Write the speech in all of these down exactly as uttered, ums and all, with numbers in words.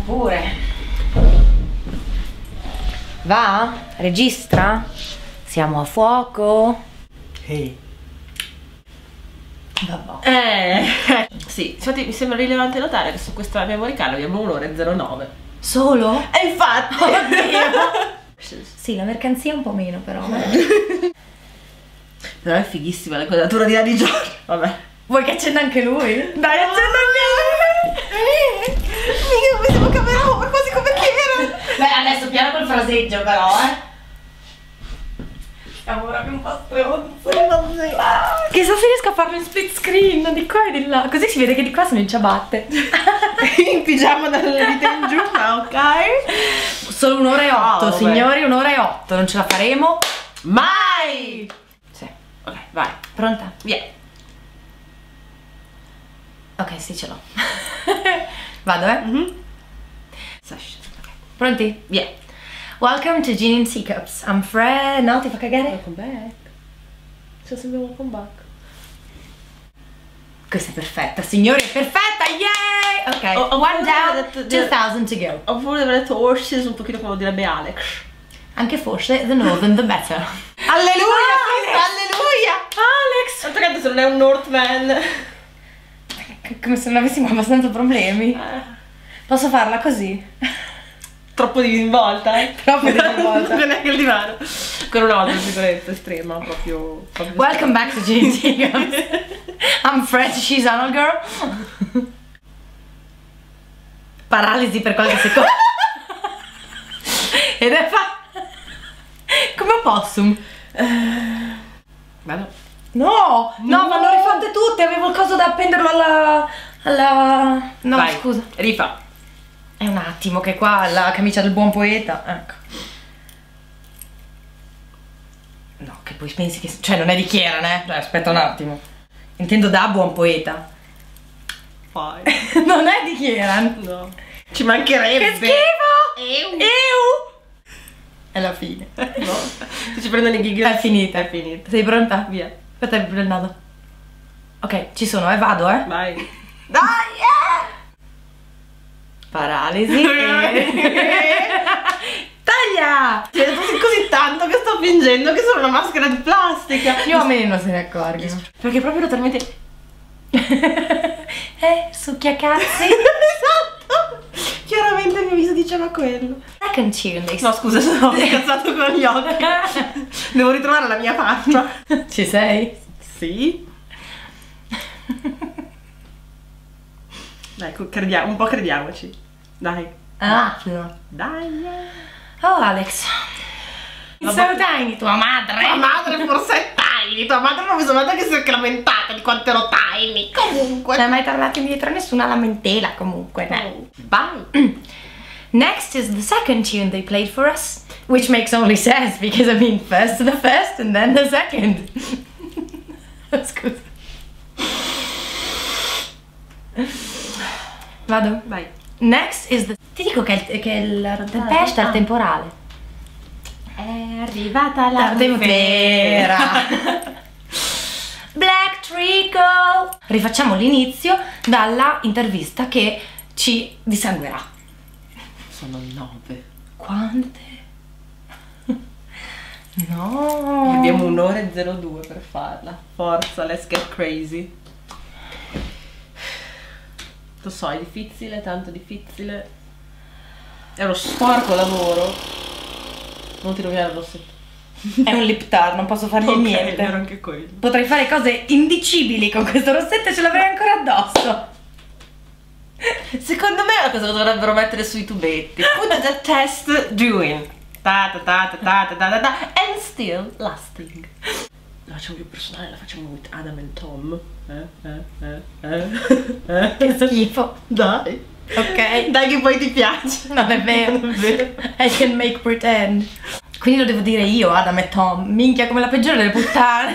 pure. Va? Registra? Siamo a fuoco? Ehi. Vabbè. Eh, sì, infatti mi sembra rilevante notare che su questa memory card abbiamo un'ora e zero nove. Solo? E infatti! Oddio! Sì, la mercanzia un po' meno però. Però è fighissima la quadratura di là di Giorgio. Vabbè. Vuoi che accenda anche lui? Dai, accenda anche lui! Mica come siamo camera over, quasi come che era! Beh, adesso piano col fraseggio però, eh! Siamo proprio un po' stronzi. Chissà se riesco a farlo in split screen di qua e di là. Così si vede che di qua sono in ciabatte. In pigiama dalle vita in giù, ma ok? Solo un'ora e otto, Oh, signori, un'ora e otto. Non ce la faremo mai! Sì. Ok, vai. Pronta? Via. Ok, sì, ce l'ho. Vado, eh? Mm-hmm. Sash. Okay. Pronti? Via. Welcome to Gin and Teacups. I'm Fred. No, ti fa cagare? Welcome back. C'è sempre welcome back. Questa è perfetta, signori, è perfetta, yay! Ok, Oh, oh, one oh, down, detto- two thousand to go. Oppure avrei detto horses, un pochino come direbbe Alex. Anche forse, the more than the better. Alleluia! Alex! Alleluia! Alex! Tanto cazzo se non è un Northman. Come se non avessimo abbastanza problemi. Eh, Posso farla così? troppo di involta, eh? Troppo disinvolta. Non è che il divano. Ancora una volta, sicurezza estrema, proprio... proprio Welcome back to Gin and Teacups. I'm Fred, she's Anal Girl. Paralisi per qualche secondo. Ed è fa... come possum. Vado. No, no, No. vanno rifatte tutte, avevo il coso da appenderlo alla... alla... no, Vai, scusa. rifà. È un attimo che qua la camicia del buon poeta, ecco. No, che poi pensi che... cioè non è di Kieran, eh? Cioè, aspetta un attimo. Intendo da buon poeta. Fai. Non è di Kieran. No. Ci mancherebbe. Che schifo! Eu. Eu! È la fine. No. Se ci prendono i gig. È finita. È finita. Sei pronta? Via. Aspetta, mi prendo il naso. Ok, ci sono, eh, vado, eh. Vai. Dai, eh! Paralisi. Taglia! Ti vedo così, così tanto che sto fingendo che sono una maschera di plastica. Gli uomini non se ne accorgono. Perché proprio talmente... Eh, succhia cazzi. Esatto. Chiaramente il mio viso diceva quello. Second tune, they No, scusa, sono incazzato con gli occhi. Devo ritrovare la mia faccia. Ci sei? Sì. Dai, crediamo, un po' crediamoci. Dai. Ah, no. Dai. Oh, Alex. It's so Ma- tiny, tua madre. Tua madre forse è tiny. Tua madre non mi sono andata che si è lamentata di quanto ero tiny. Comunque. Non è mai tornata indietro nessuna lamentela, comunque. Dai. Vai. Next is the second tune they played for us, which makes only sense because I mean first the first and then the second. Scusa. Vado? Vai. Next is the... Ti dico che, è il- che è il tempesta il temporale. È arrivata la primavera. Black Treacle. Rifacciamo l'inizio dalla intervista che ci dissanguerà. Sono nove. Quante? No. Abbiamo un'ora e zero due per farla. Forza, let's get crazy. Lo so, è difficile, tanto difficile. È uno sporco lavoro. Non ti rovinare il rossetto. È un lip tar, non posso fargli Ok, niente. era anche quello. Potrei fare cose indicibili con questo rossetto e ce l'avrei ancora addosso. Secondo me è una cosa che dovrebbero mettere sui tubetti. Put the test doing. Ta ta ta ta ta ta ta ta ta and still lasting. La facciamo più personale, la facciamo with Adam and Tom. Eh, eh, eh, eh, Che eh. schifo. Dai. Ok. Dai che poi ti piace. Non è vero. Non è vero. I can make pretend. Quindi lo devo dire io, Adam e Tom. Minchia, come la peggiore delle puttane.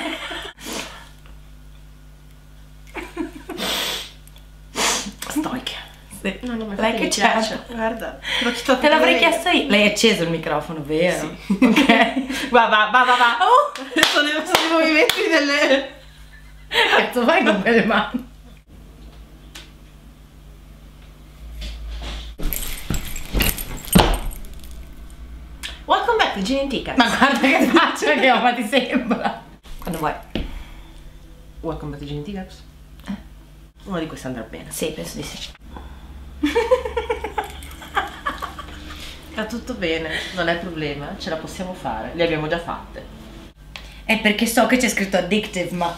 Stoica. Sì. No, no, ma Lei infatti che mi c'è. piace. Guarda, l'ho citato Te l'avrei prima. chiesto io. Lei ha acceso il microfono, vero? Sì. Ok. Va, va, va, va, va. Oh, Sono, sono i movimenti delle... cazzo vai con quelle mani. Welcome back to Gin and Teacups. Ma guarda che faccia che ho, ma ti sembra? Quando vuoi. Welcome back to Gin and Teacups. Eh? Una di queste andrà bene. Sì, penso di sì. Va tutto bene, non è problema, ce la possiamo fare. Le abbiamo già fatte. È perché so che c'è scritto addictive, ma...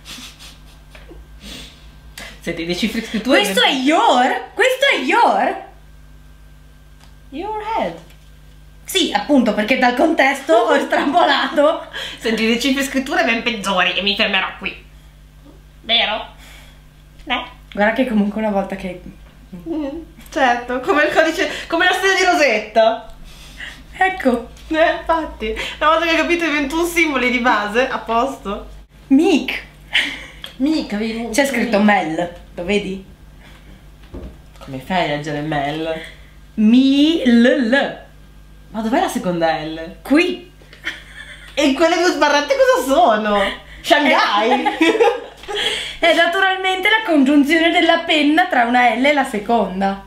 Senti, decifri scritture... Questo è your? Questo è your? Your head. Sì, appunto, perché dal contesto ho estrapolato. Senti, decifri scritture ben peggiori e mi fermerò qui. Vero? Eh? Guarda che comunque una volta che... Mm, certo, come il codice, come la stella di Rosetta. Ecco. Eh, infatti, una volta che hai capito i ventuno simboli di base, a posto. Mic. Mica, c'è scritto Mel, lo vedi? Come fai a leggere Mel? Mi l l. Ma dov'è la seconda L? Qui. E quelle due sbarrate cosa sono? Shanghai? È naturalmente la congiunzione della penna tra una L e la seconda.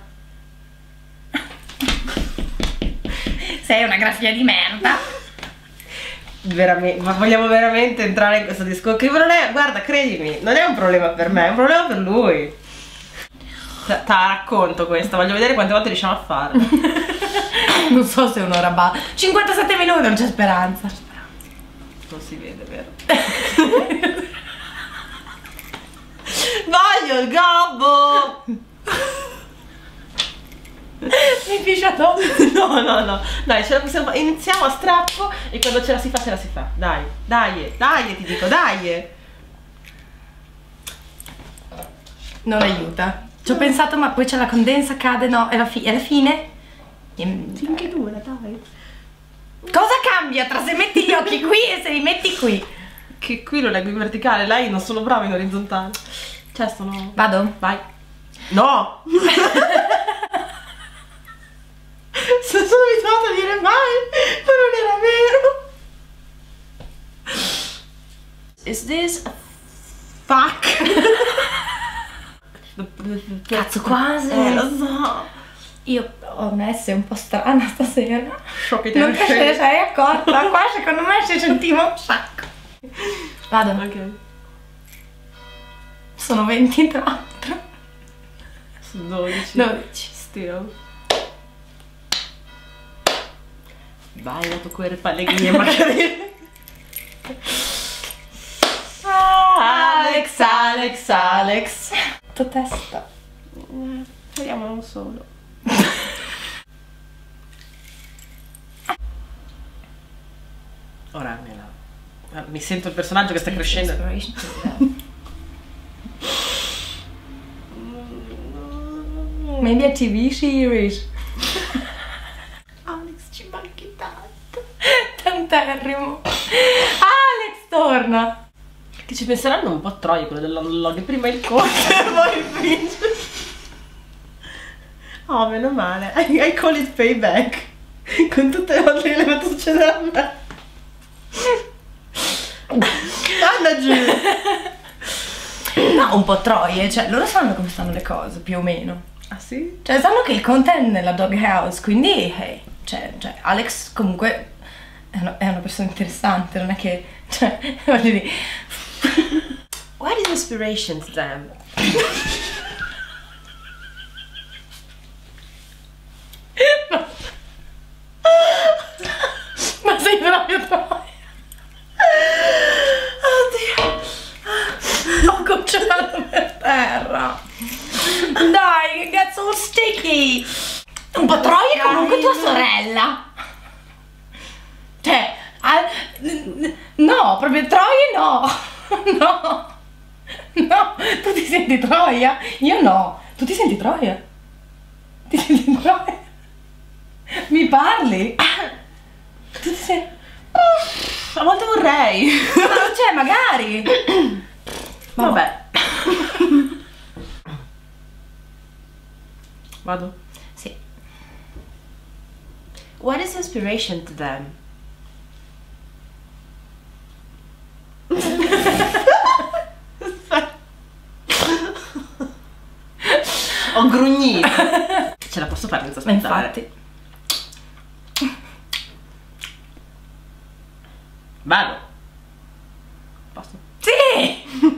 Sei una grafia di merda. Veramente, ma vogliamo veramente entrare in questo discorso? Che non è, guarda, credimi, non è un problema per me, è un problema per lui. Te la racconto questa, voglio vedere quante volte riusciamo a farla. Non so se un'ora basta. cinquantasette minuti, non c'è speranza. Non si vede, vero? Voglio il gobbo! Mi piscia troppo. No, no, no. Dai, ce la possiamo fare. Iniziamo a strappo e quando ce la si fa, ce la si fa. Dai, dai, dai, ti dico, dai. Non aiuta. Ci ho pensato, ma poi c'è la condensa, cade, no, è la, fi è la fine. Finché dura, dai. Cosa cambia tra se metti gli occhi qui e se li metti qui? Che qui lo leggo in verticale, lei non sono brava in orizzontale. Cioè, sono... Vado? Vai. No! Sono abituata a dire mai, ma non era vero. Is this a fuck? Cazzo, quasi. Eh, lo so. Io ho una S un po' strana stasera. So che te Non ne te ne sei. sei accorta? Qua secondo me ci sentiva un sacco. Vado. Ok. Sono ventiquattro. Sono dodici. dodici. Still. Vai, la tua cuore pallegrini magari. Alex, Alex, Alex. Tua testa. Eh, speriamo non solo. Ora me la... mi sento il personaggio che sta crescendo. Maybe a T V series. Alex, ci manchi tanto. Tanterrimo. Alex torna. Che ci penseranno un po' troie quello dell'analog. Prima il conte e poi il principe. Oh, meno male. I, I call it payback. Con tutte le volte che le faccio succedere a me. Anna giù. No, un po' troie, cioè loro sanno come stanno le cose, più o meno. Ah sì? Cioè sanno che il conte è nella doghouse, quindi hey, cioè, cioè Alex comunque è una, è una persona interessante, non è che, cioè, voglio dire. What is inspiration to them? Ma sei proprio troia. Oddio. Ho gocciolato per terra. Dai, che cazzo all sticky. Un po' troia comunque tua sorella. Cioè, ah, no, proprio troie no. No. No, tu ti senti troia? Io no. Tu ti senti troia? Ti senti troia? Mi parli? Tu ti senti... A volte vorrei. Cioè, magari. Vabbè. Vado? Sì. What is inspiration to them? Ho grugnito. Ce la posso fare senza Ma aspettare. infatti. Vado. Posso? Sì!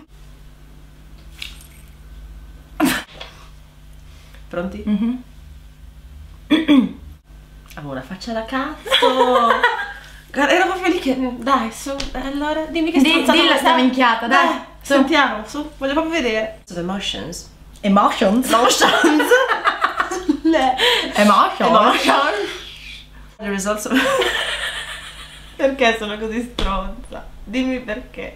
Pronti? Mm-hmm. Avevo una faccia da cazzo. Guarda, ero proprio lì che... Dai, su, allora, dimmi che Di, stronzata dilla vuoi- sta minchiata, dai. Dai, Su. sentiamo, su, voglio proprio vedere. So, the emotions. Emotions. Emotions. Le... Emotions. Emotions. The results of... Perché sono così stronza? Dimmi perché.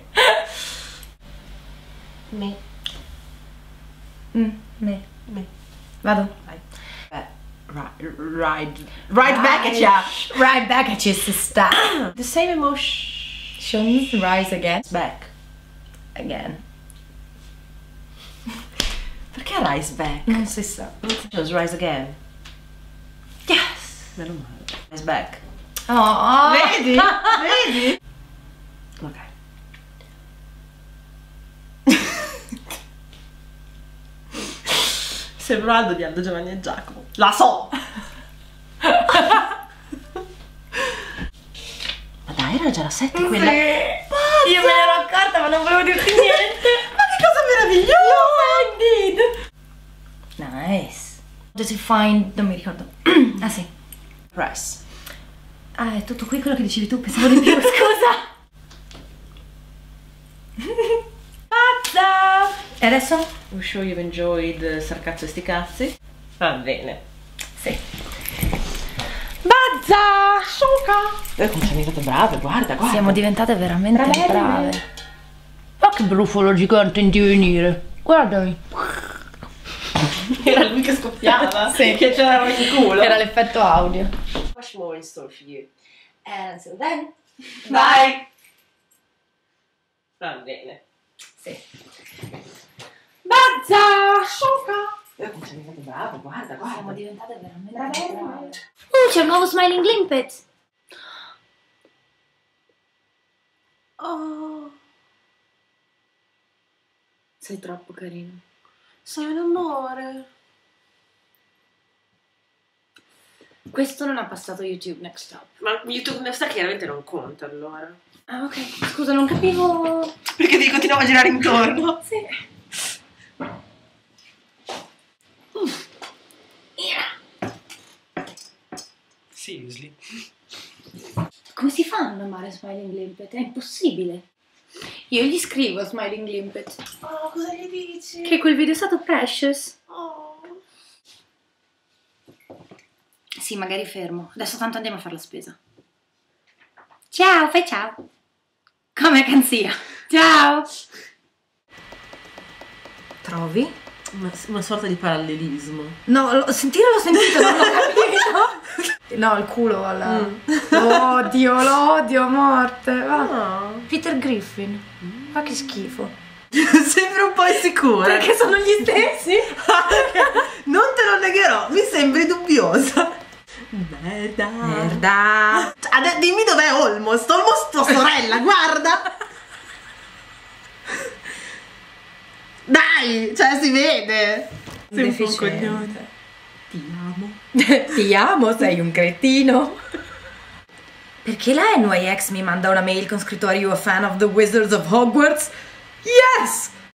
Me. Mm, me. Me. Vado. Vai. Eh, ri- ride. Ride back at ya. Right back at you, sister. The same emotions Emotions rise again. back. Again. Perché rise back? Non si sa. Emotions rise again. Yes. Meno male. Rise back. Oh. Vedi? Vedi? Ok. Sembra Aldo di Aldo, Giovanni e Giacomo. La so! Ma dai, era già la sette Sì. quella. Io me ne ero accorta, ma non volevo dirti niente. Ma che cosa meravigliosa! Indeed. Nice. Does it find... Non mi ricordo. Ah sì. Press. Ah, è tutto qui quello che dicevi tu, pensavo di più, scusa. Pazza! E adesso? I'm sure you've enjoyed Sarcazzo e sti cazzi. Va bene. Sì. Bazza! Sciocca! Eh, come siamo diventate brave, guarda, guarda. Siamo diventate veramente Bravelle. brave. Ma che brufolo gigante in divenire. Guardami. Era lui che scoppiava. Sì. Che c'era in culo. Era l'effetto audio. Much more in store for you. And until then. Bye. Va bene. Sì. Bazza! Sciocca! Eh, come siamo diventate brave, guarda, guarda. Siamo diventate veramente Bravelle. brave. Oh, c'è il nuovo Smiling Limpet. Oh, Sei troppo carino. sei un amore. Questo non ha passato YouTube Next Stop. Ma YouTube ne sta chiaramente non conta allora. Ah, ok. Scusa, non capivo. Perché ti continuavo a girare intorno. Sì. Mira. Seriously. Come si fa a non amare Smiling Limpet? È impossibile. Io gli scrivo a Smiling Limpet Oh, cosa gli dici? che quel video è stato precious. Oh. Sì, magari fermo. Adesso tanto andiamo a fare la spesa. Ciao, fai ciao. Come can sia. Ciao. Trovi? Una, una sorta di parallelismo. No, lo, sentire l'ho sentito, non l'ho capito. No, il culo alla... Mm. Lo odio, lo odio a morte. Va. No. Peter Griffin. Ma che schifo. Sembri un po' insicura. Perché sono gli stessi? Non te lo negherò, mi sembri dubbiosa. Merda. Merda. Adesso dimmi dov'è Almost. Almost tua sorella, guarda. Dai, cioè si vede. Sei un po' un coglione. Ti amo. Ti amo, sei un cretino. Perché la N Y X mi manda una mail con scritto Are you a fan of the Wizards of Hogwarts? Yes!